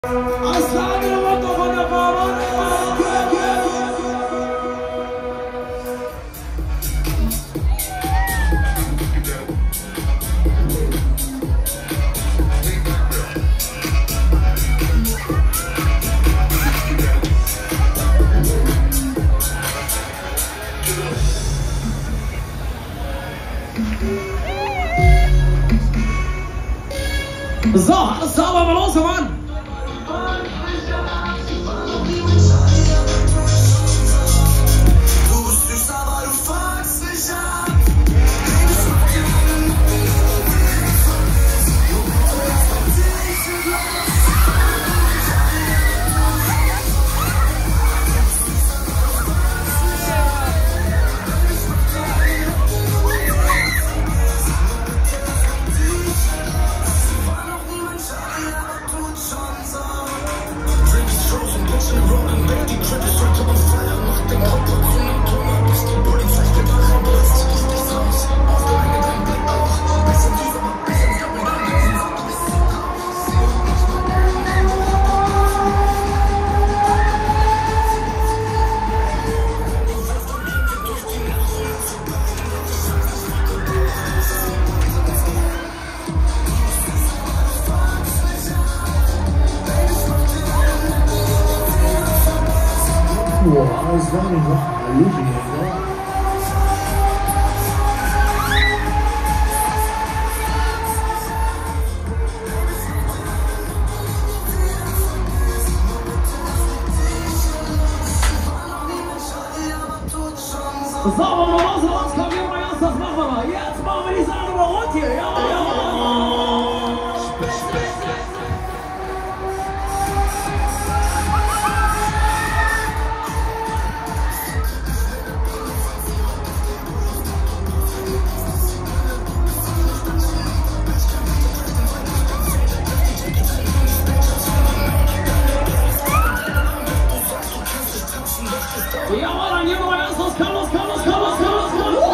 So, alles sauber, mal los, Mann! Du bist süß, aber du fuckst mich ab. Boah, das war nicht noch Hallöchen, oder? So, wollen wir los, los, komm, hier mal, das machen wir mal. Jetzt machen wir die Sache mal rund hier. Ja, jawohl, dann gehen wir mal ganz los, komm los, komm los, komm los, komm los, komm los.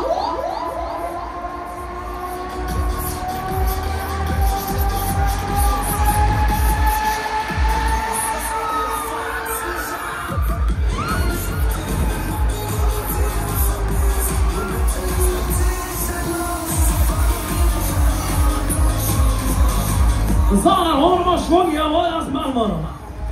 So, dann holen wir mal Schwung, jawohl, das machen wir nochmal.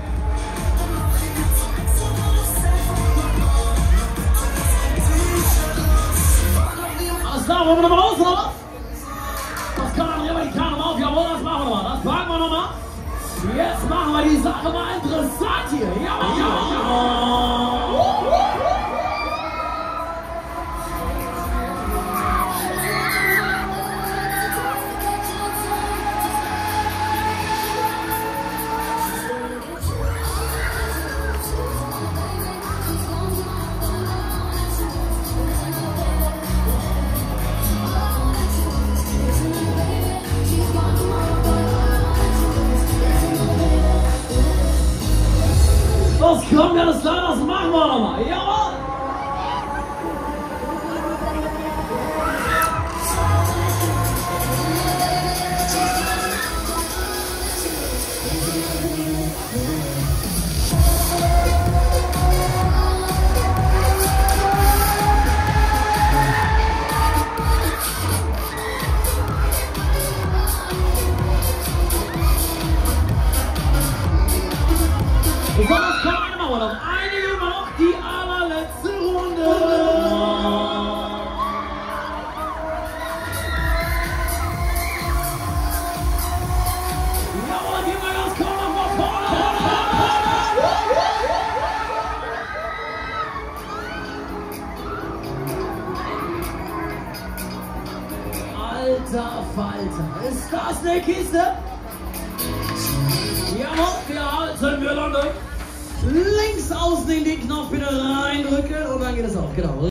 Da wollen wir nochmal raus, oder was? Das kann dann rüber die Karte auf, jawohl, das machen wir nochmal. Das packen wir nochmal. Jetzt machen wir die Sache mal interessant hier. Ja. Los, komm, ja, das klar, das machen wir nochmal. Jawohl! Besonders kann eine Mauer noch. Einige noch die allerletzte Runde. Jawohl, gehen wir ganz komm nach vorne. Alter Falter, ist das eine Kiste? Jawohl, wir halten, wir landen. Links außen in den Knopf wieder reindrücken und dann geht es auf. Genau.